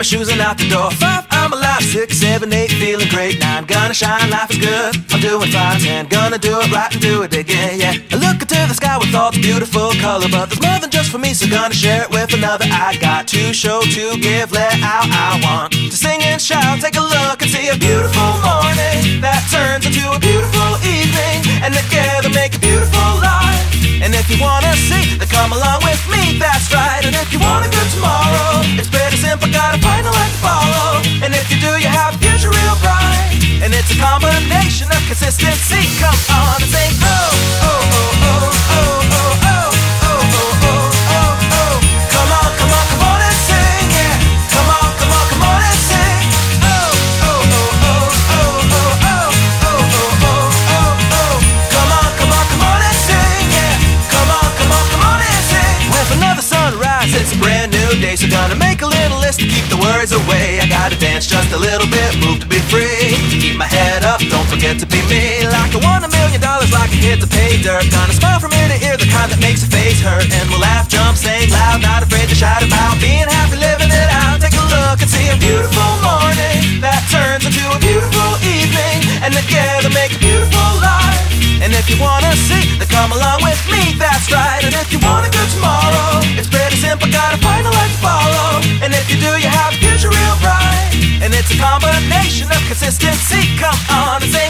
my shoes and out the door. 5, I'm alive. 6, 7, 8, feeling great. 9, gonna shine, life is good. I'm doing fine. 10, gonna do it right and do it again, yeah. I look into the sky with all the beautiful color, but there's more than just for me, so gonna share it with another. I got to show, to give, let out. I want to sing and shout. Take a look and see a beautiful morning that turns into a beautiful evening, and together make a beautiful life. And if you wanna see, then come along with me, that's right. And if you want a good tomorrow, it's pretty simple, gotta find a light to follow. And if you do, you have a future real bright. And it's a combination of consistency. Come on and sing, oh, oh, oh, oh, oh, oh, oh, oh, oh, oh, oh, oh. Come on, come on, come on and sing, yeah. Come on, come on, come on and sing. Oh, oh, oh, oh, oh, oh, oh, oh, oh, oh, oh, oh. Come on, come on, come on and sing, yeah. Come on, come on, come on and sing. With another sunrise, it's a brand new day, so gonna make a little list to keep the worries away. I gotta dance just a little bit, move to be free. Keep my head up, don't forget to be me. Like I won $1 million, like I hit the pay dirt. Gonna smile from ear to ear, the kind that makes your face hurt. And we'll laugh, jump, sing loud, not afraid to shout about being happy, living it out. Take a look and see a beautiful morning that turns into a beautiful evening, and together make a beautiful life. And if you wanna see, then come along with me, that's right. And if you want a good tomorrow, it's pretty simple, gotta find a light to follow. And if you do, you have a future real bright. And it's a combination of consistency. Come on and say